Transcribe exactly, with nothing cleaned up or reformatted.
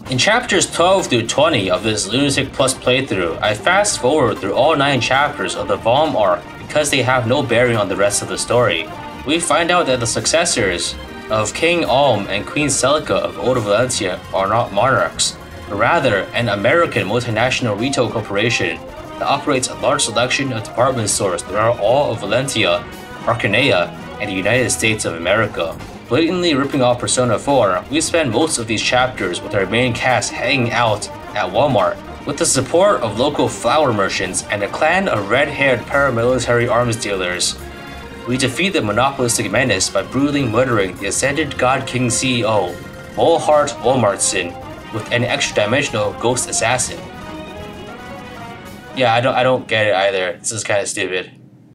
In chapters twelve through twenty of this Lunatic Plus playthrough, I fast forward through all nine chapters of the Valm arc because they have no bearing on the rest of the story. We find out that the successors of King Alm and Queen Celica of Old Valentia are not monarchs, but rather an American multinational retail corporation that operates a large selection of department stores throughout all of Valentia, Arcanea, and the United States of America. Blatantly ripping off Persona four, we spend most of these chapters with our main cast hanging out at Walmart. With the support of local flower merchants and a clan of red-haired paramilitary arms dealers, we defeat the monopolistic menace by brutally murdering the Ascended God King C E O, Volhart Walmartson, with an extra-dimensional ghost assassin. Yeah, I don't I don't get it either. This is kind of stupid.